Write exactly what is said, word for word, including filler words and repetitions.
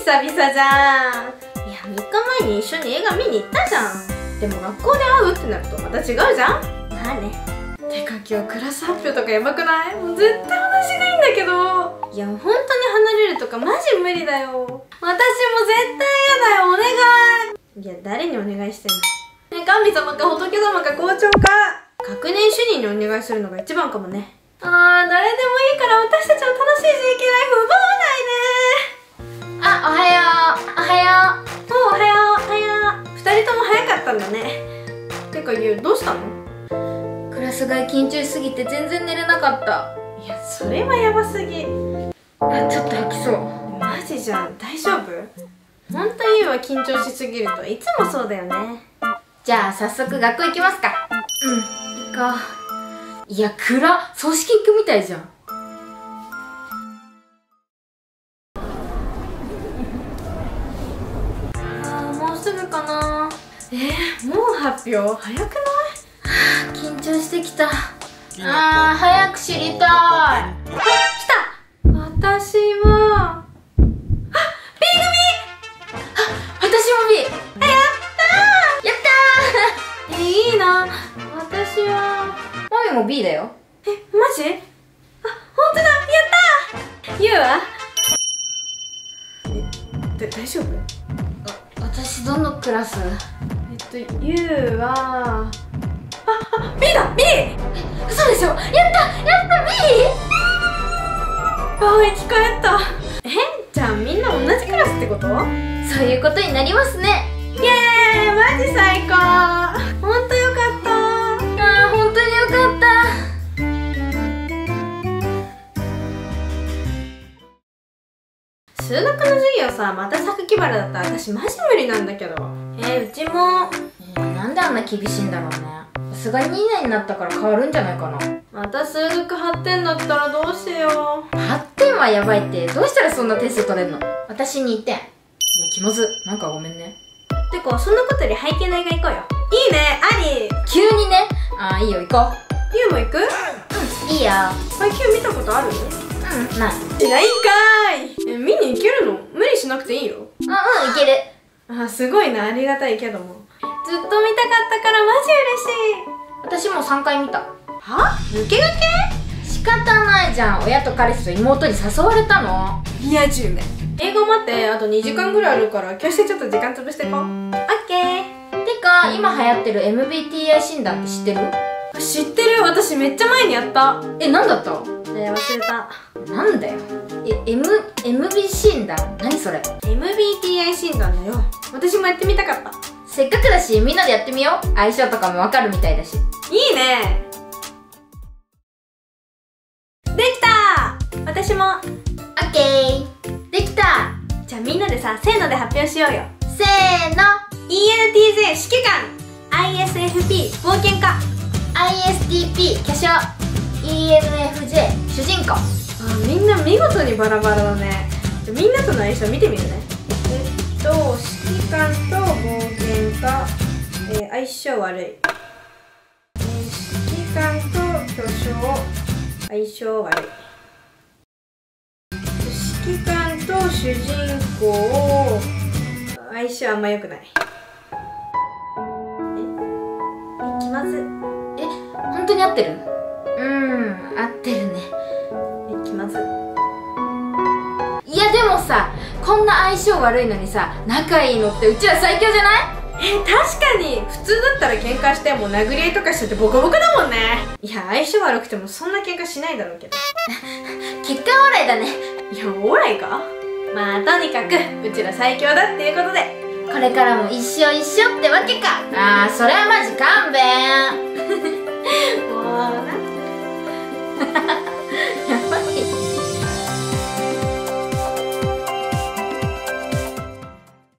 々じゃん。いや、みっかまえに一緒に映画見に行ったじゃん。でも学校で会うってなるとまた違うじゃん。まあね。てか今日クラス発表とかやばくない？もう絶対話がいいんだけど。いや、本当に離れるとかマジ無理だよ。私も絶対嫌だよ、お願い。いや、誰にお願いしてんの？ね、神様か仏様か校長か学年主任にお願いするのが一番かもね。あー、誰でもいいから私たちの楽しい ジェーケー ライフ奪わないで。 あ、おはよう。おはよう。 お、おはよう。おはよう。二人とも早かったんだね。てか、ゆう、どうしたの？ クラス替え緊張しすぎて全然寝れなかった。 いや、それはやばすぎ。 あ、ちょっと吐きそう。 マジじゃん、大丈夫？ほんとゆうは緊張しすぎるといつもそうだよね。 じゃあ早速学校行きますか。うん、行こう。いや、暗っ。葬式行くみたいじゃん。 あー、もうすぐかな。えー、もう発表？早くない？ 緊張してきた。あー、早く知りたい。あ、 来た。私はあ、B 組。 あ、私も B。 あ、やったー。 やったー。 え、いいな。私はマミも B だよ。 え、マジ？あ、ほんとだ。やったー。ゆうは？え、だ、大丈夫？ あ、私どのクラス？ えっと、ゆうはあ、あ、B だ B。 嘘でしょ。やったやった B。 あー、生き返った。え、じゃあみんな同じクラスってこと？ そういうことになりますね。 イエーイ、マジ最高。ほんとよかった。 あー、ほんとによかった。 数学の授業さ、また榊原だったら私マジ無理なんだけど。えー、うちも。 えー、なんであんな厳しいんだろうね。さすがににねんになったから変わるんじゃないかな。 また数学はってんだったらどうしよう。 はってんはやばいって。どうしたらそんな点数取れんの？私にてん。いや、気まず。なんかごめんね。 てか、そんなことより背景の映画行こうよ。いいね、あり。 急にね。あー、いいよ、行こう。 ゆうも行く？ うん、いいよ。 配給見たことある？ うん、ない。 いないんかーい。え、見に行けるの？無理しなくていいよ。 あ、うん、いける。 あ、すごいな、ありがたいけども。ずっと見たかったからマジ嬉しい。 私もさんかい見た。 は？抜け駆け？ 仕方ないじゃん。親と彼氏と妹に誘われたの。 リア充ね。映画待って、あとにじかんぐらいあるから教室でちょっと時間潰してこう。オッケー。 てか、今流行ってる エムビーティーアイ 診断って知ってる？ 知ってる。私めっちゃ前にやった。 え、なんだった？ えー、忘れた。 なんだよ。え、M、エムビー 診断？何それ？ エムビーティーアイ 診断だよ。私もやってみたかった。 せっかくだし、みんなでやってみよう。相性とかもわかるみたいだし。 いいね。できた。私も。 オッケー。できた。 じゃあみんなでさ、せーので発表しようよ。 せーの。 イーエヌティージェー 指揮官、 アイエスエフピー 冒険家、 アイエスティーピー 巨匠、 イーエヌエフジェー 主人公。 あ、みんな見事にバラバラだね。じゃみんなとの相性見てみるね。えっと指揮官と冒険家、えー、相性悪い、えー、指揮官と巨匠相性悪い、指揮官と主人公相性あんま良くない。ええ、気まず。 え、本当に合ってる？うーん、合ってるね。 え、気まず。 いやでもさ、こんな相性悪いのにさ、仲いいのってうちら最強じゃない？ え、確かに普通だったら喧嘩しても殴り合いとかしててボコボコだもんね。いや、相性悪くてもそんな喧嘩しないだろうけど結果オーライだね。 いや、オーライか。まあとにかくうちら最強だっていうことで、 これからも一生一緒ってわけか。あー、それはマジ勘弁